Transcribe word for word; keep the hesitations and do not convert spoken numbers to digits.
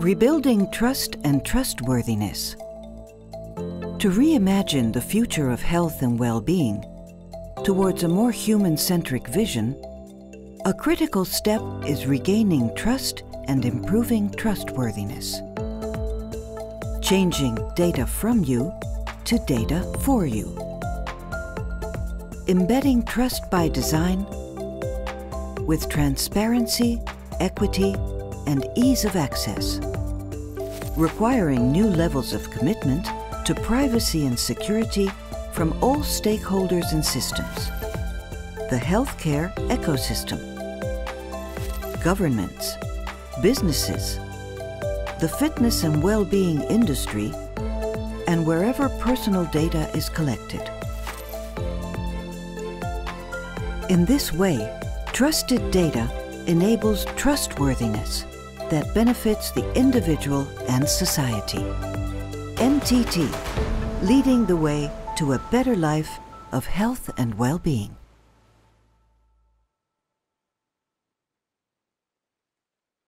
Rebuilding trust and trustworthiness. To reimagine the future of health and well-being towards a more human-centric vision, a critical step is regaining trust and improving trustworthiness. Changing data from you to data for you. Embedding trust by design with transparency, equity, and ease of access. Requiring new levels of commitment to privacy and security from all stakeholders and systems. The healthcare ecosystem, governments, businesses, the fitness and well-being industry, and wherever personal data is collected. In this way, trusted data enables trustworthiness that benefits the individual and society. N T T, leading the way to a better life of health and well-being.